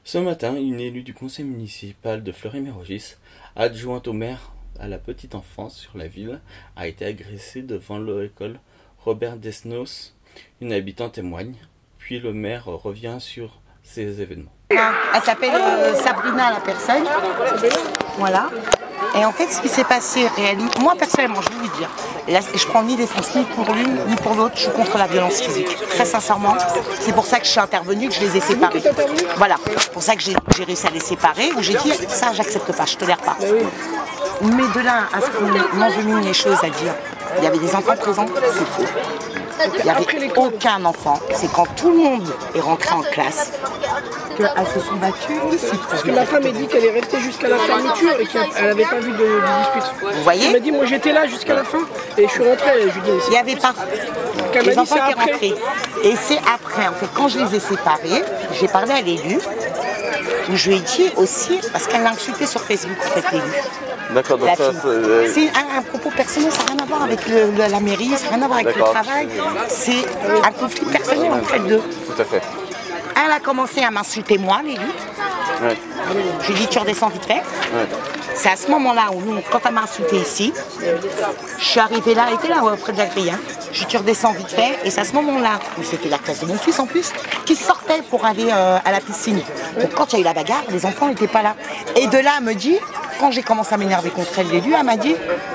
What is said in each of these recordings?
Ce matin, une élue du conseil municipal de Fleury-Mérogis, adjointe au maire à la petite enfance sur la ville, a été agressée devant l'école Robert Desnos. Une habitante témoigne, puis le maire revient sur ces événements. Elle s'appelle Sabrina, la personne. Voilà. Et en fait, ce qui s'est passé réellement, moi personnellement, je vais vous dire, là, je prends ni défense ni pour l'une ni pour l'autre, je suis contre la violence physique. Très sincèrement, c'est pour ça que je suis intervenue, que je les ai séparés. Voilà, c'est pour ça que j'ai réussi à les séparer, où j'ai dit ça, j'accepte pas, je tolère pas. Mais de là à ce qu'on m'envenime les choses à dire, il y avait des enfants présents, c'est faux. Il n'y avait aucun enfant. C'est quand tout le monde est rentré en classe qu'elles se sont battues ici. Parce que la femme a dit qu'elle est restée jusqu'à la fermeture et qu'elle n'avait pas vu de dispute. Vous voyez? Elle m'a dit, moi j'étais là jusqu'à la fin et je suis rentrée. Je lui dis, il n'y avait pas les enfants qui rentraient. Et c'est après, en fait, quand je les ai séparés, j'ai parlé à l'élu, où je lui ai dit aussi, parce qu'elle l'a insulté sur Facebook, en fait, l'élu. D'accord, donc ça c'est un propos personnel, ça n'a rien à voir avec la mairie, ça n'a rien à voir avec le travail. C'est un conflit personnel entre les deux. Tout à fait. Elle a commencé à m'insulter moi, l'élu. Ouais. Je lui ai dit tu redescends vite fait. Ouais. C'est à ce moment-là où nous, quand elle m'a insulté ici, je suis arrivée là, elle était là près de la grille. Hein. Je lui ai dit tu redescends vite fait. Et c'est à ce moment-là, où c'était la classe de mon fils en plus, qui sortait pour aller à la piscine. Donc quand il y a eu la bagarre, les enfants n'étaient pas là. Et de là, elle me dit, quand j'ai commencé à m'énerver contre elle, l'élu, elle m'a dit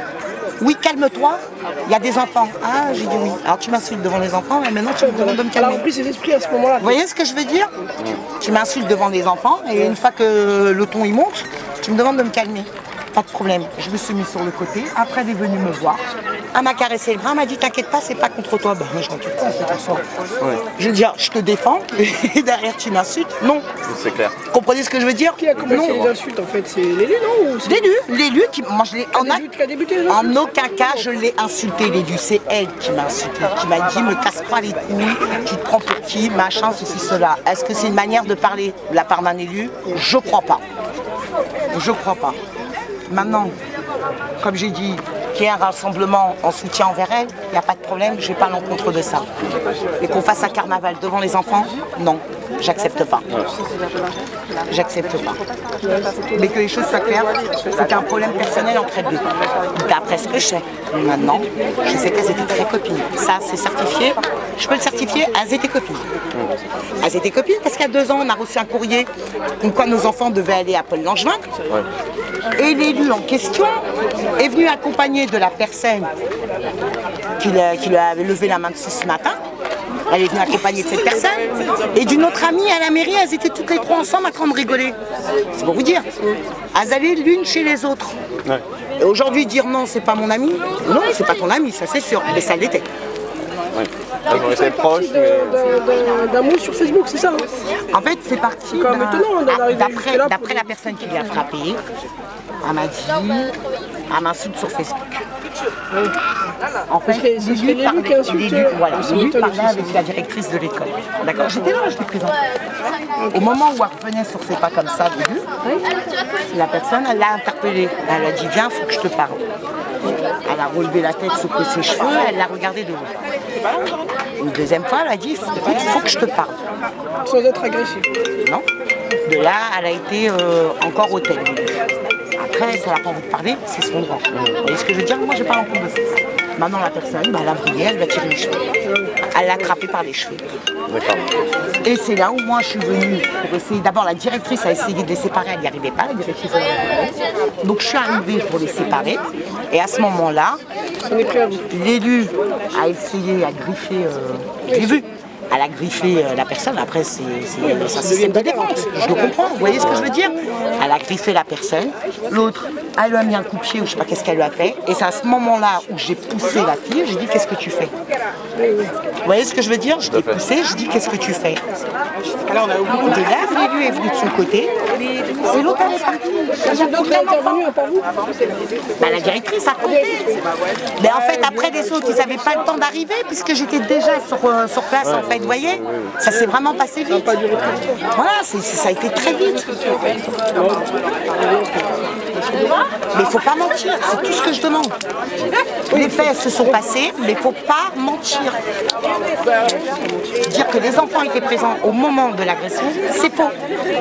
oui, calme-toi, il y a des enfants. Ah, j'ai dit oui. Alors tu m'insultes devant les enfants, mais maintenant tu me demandes de me calmer. Elle a repris ses esprits à ce moment-là. Vous voyez ce que je veux dire? Tu m'insultes devant les enfants, et une fois que le ton il monte, tu me demandes de me calmer. Pas de problème. Je me suis mis sur le côté. Après, elle est venue me voir. Elle m'a caressé le bras, elle m'a dit t'inquiète pas, c'est pas contre toi. Ben, je m'inquiète pas, c'est pour ça. Ouais. Je veux dire, je te défends, et derrière tu m'insultes. Non. C'est clair. Vous comprenez ce que je veux dire? Qui a commencé les insultes en fait? C'est l'élu, non? L'élu qui. Moi, je l'ai. En aucun cas, je l'ai insulté, l'élu. C'est elle qui m'a insulté, qui m'a dit me casse pas les couilles, tu te prends pour qui, machin, ceci, cela. Est-ce que c'est une manière de parler de la part d'un élu? Je crois pas. Je crois pas. Maintenant, comme j'ai dit, qu'il y ait un rassemblement en soutien envers elle, il n'y a pas de problème, je ne vais pas à l'encontre de ça. Et qu'on fasse un carnaval devant les enfants, non, j'accepte pas. J'accepte pas. Mais que les choses soient claires, c'est un problème personnel entre elles deux. D'après ce que je sais, maintenant, je sais qu'elles étaient très copines. Ça, c'est certifié. Je peux le certifier, elles étaient copines. Elles étaient copines parce qu'à 2 ans, on a reçu un courrier comme quoi nos enfants devaient aller à Paul-Langevin. Et l'élu en question est venu accompagner de la personne qui lui avait levé la main dessus ce matin. Elle est venue accompagner de cette personne et d'une autre amie à la mairie. Elles étaient toutes les trois ensemble à train de rigoler. C'est pour vous dire. Elles allaient l'une chez les autres. Ouais. Et aujourd'hui dire non, c'est pas mon ami. Non, c'est pas ton ami, ça c'est sûr. Mais ça l'était. Oui. Elles ont été proches, d'un mot sur Facebook, c'est ça? En fait, c'est parti d'après la personne qui lui a frappé. Elle m'a dit, elle m'insulte sur Facebook. En fait, l'élu parlait avec la directrice de l'école. D'accord, j'étais là, j'étais présente. Au moment où elle revenait sur ses pas comme ça, l'élu, la personne, elle l'a interpellée. Elle a dit, viens, il faut que je te parle. Elle a relevé la tête, secoué ses cheveux, elle l'a regardé de haut. Une deuxième fois, elle a dit, écoute, il faut que je te parle. Sans être agressive? Non. De là, elle a été encore au tel. Après, ça n'a pas envie de parler, c'est son droit. Vous voyez ce que je veux dire? Moi, j'ai pas l'encontre de ça. Maintenant, la personne, elle a brillé, elle va tirer les cheveux. Elle l'a attrapé par les cheveux. Et c'est là où moi, je suis venue pour essayer. D'abord, la directrice a essayé de les séparer, elle n'y arrivait pas. La directrice donc, je suis arrivée pour les séparer. Et à ce moment-là, l'élu a essayé, a griffé. J'ai vu. Elle a griffé la personne, après c'est un système de défense, je le comprends, vous voyez ce que je veux dire? Elle a griffé la personne, l'autre, elle lui a mis un coup de pied ou je sais pas qu'est-ce qu'elle lui a fait, et c'est à ce moment-là où j'ai poussé la fille, j'ai dit qu'est-ce que tu fais? Vous voyez ce que je veux dire? Je l'ai poussé, je dis qu'est-ce que tu fais? De là, l'élu est venu de son côté, C'est l'hôtel est parti. Donc là, intervenu à part vous? Bah, la directrice a compté. Mais en fait, après les autres, ils n'avaient pas le temps d'arriver puisque j'étais déjà sur place en fait, vous voyez. Ça s'est vraiment passé vite. Pas duré très longtemps. Voilà, ça a été très vite. Mais il ne faut pas mentir, c'est tout ce que je demande. Les faits se sont passés, mais il ne faut pas mentir. Dire que les enfants étaient présents au moment de l'agression, c'est faux.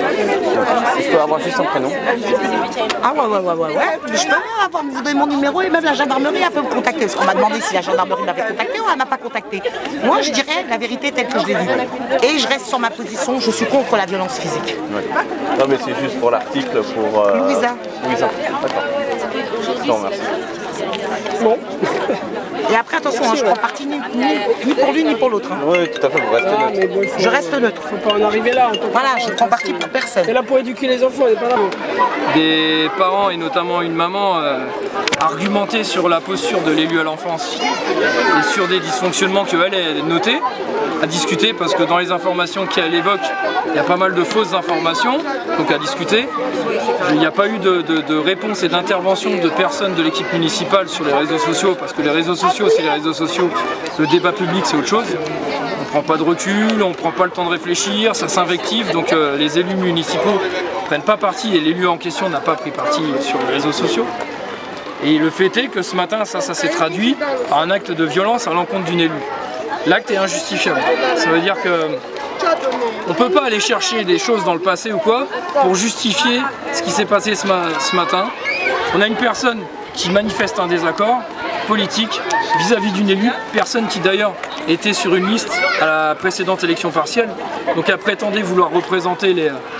Je peux avoir juste son prénom? Ah ouais. Je peux vous donner mon numéro et même la gendarmerie peut me contacter. Parce qu'on m'a demandé si la gendarmerie m'avait contacté ou elle m'a pas contacté. Moi, je dirais la vérité telle que je l'ai vue. Et je reste sur ma position, je suis contre la violence physique. Ouais. Non mais c'est juste pour l'article, pour... Louisa. Louisa, d'accord. Je te remercie. Bon. Et après, attention, je prends parti ni pour l'une ni pour l'autre. Oui, tout à fait, vous restez neutre. Mais bon, Je reste neutre. faut pas en arriver là. Voilà, je prends parti pour personne. C'est là pour éduquer les enfants, on n'est pas là. Des parents et notamment une maman argumentaient sur la posture de l'élu à l'enfance et sur des dysfonctionnements qu'elle a notés, à discuter, parce que dans les informations qu'elle évoque, il y a pas mal de fausses informations, donc à discuter. Il n'y a pas eu de réponse et d'intervention de personnes de l'équipe municipale sur les réseaux sociaux, parce que les réseaux sociaux, c'est les réseaux sociaux, le débat public, c'est autre chose. On ne prend pas de recul, on ne prend pas le temps de réfléchir, ça s'invective, donc les élus municipaux ne prennent pas parti et l'élu en question n'a pas pris parti sur les réseaux sociaux. Et le fait est que ce matin, ça s'est traduit par un acte de violence à l'encontre d'une élue. L'acte est injustifiable. Ça veut dire que on ne peut pas aller chercher des choses dans le passé ou quoi pour justifier ce qui s'est passé ce matin. On a une personne qui manifeste un désaccord politique vis-à-vis d'une élue, personne qui d'ailleurs était sur une liste à la précédente élection partielle, donc elle prétendait vouloir représenter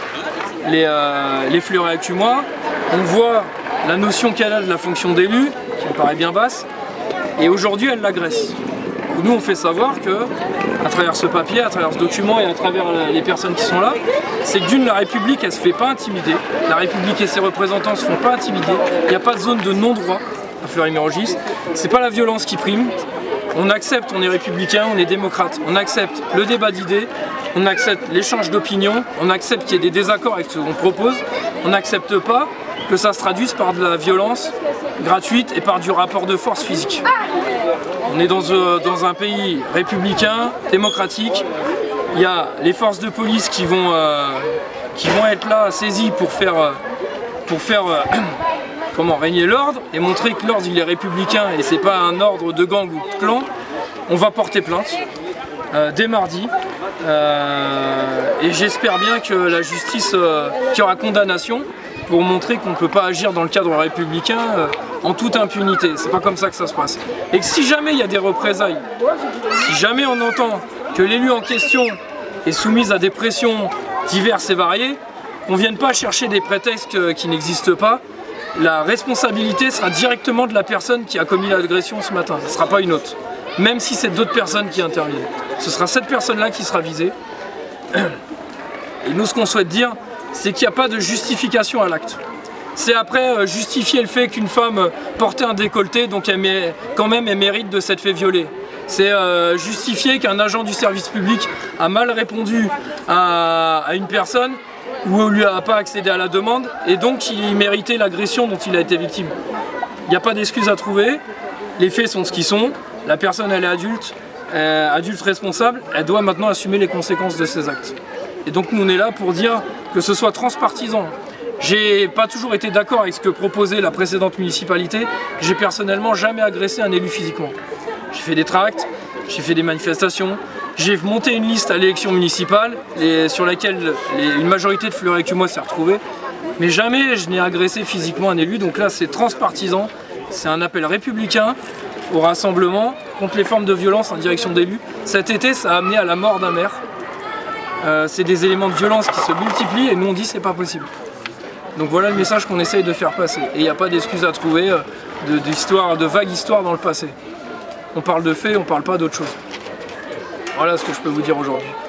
les Fleury-Acumois. On voit la notion qu'elle a de la fonction d'élu, qui me paraît bien basse, et aujourd'hui elle l'agresse. Nous on fait savoir que, à travers ce papier, à travers ce document et à travers les personnes qui sont là, c'est que d'une, la République elle se fait pas intimider, la République et ses représentants se font pas intimider, il n'y a pas de zone de non-droit à Fleury-Mérogis, c'est pas la violence qui prime, on accepte, on est républicain, on est démocrate, on accepte le débat d'idées, on accepte l'échange d'opinions, on accepte qu'il y ait des désaccords avec ce qu'on propose, on n'accepte pas que ça se traduise par de la violence gratuite et par du rapport de force physique. On est dans un pays républicain, démocratique, il y a les forces de police qui vont être là saisies pour faire comment régner l'ordre et montrer que l'ordre il est républicain et c'est pas un ordre de gang ou de clan. On va porter plainte dès mardi et j'espère bien que la justice qu'il y aura condamnation pour montrer qu'on ne peut pas agir dans le cadre républicain en toute impunité. C'est pas comme ça que ça se passe. Et que si jamais il y a des représailles, si jamais on entend que l'élu en question est soumise à des pressions diverses et variées, qu'on ne vienne pas chercher des prétextes qui n'existent pas, la responsabilité sera directement de la personne qui a commis l'agression ce matin. Ce ne sera pas une autre. Même si c'est d'autres personnes qui interviennent. Ce sera cette personne-là qui sera visée. Et nous, ce qu'on souhaite dire, c'est qu'il n'y a pas de justification à l'acte. C'est après justifier le fait qu'une femme portait un décolleté, donc elle mérite de s'être fait violer. C'est justifier qu'un agent du service public a mal répondu à une personne ou lui a pas accédé à la demande et donc il méritait l'agression dont il a été victime. Il n'y a pas d'excuse à trouver, les faits sont ce qu'ils sont, la personne elle est adulte responsable, elle doit maintenant assumer les conséquences de ses actes. Et donc nous on est là pour dire que ce soit transpartisan. J'ai pas toujours été d'accord avec ce que proposait la précédente municipalité, j'ai personnellement jamais agressé un élu physiquement. J'ai fait des tracts, j'ai fait des manifestations, j'ai monté une liste à l'élection municipale sur laquelle une majorité de Fleury-Acumois s'est retrouvée, mais jamais je n'ai agressé physiquement un élu, donc là c'est transpartisan, c'est un appel républicain au rassemblement contre les formes de violence en direction d'élus. Cet été ça a amené à la mort d'un maire, c'est des éléments de violence qui se multiplient et nous on dit c'est pas possible. Donc voilà le message qu'on essaye de faire passer, et il n'y a pas d'excuse à trouver de vagues histoires dans le passé. On parle de faits, on parle pas d'autre chose. Voilà ce que je peux vous dire aujourd'hui.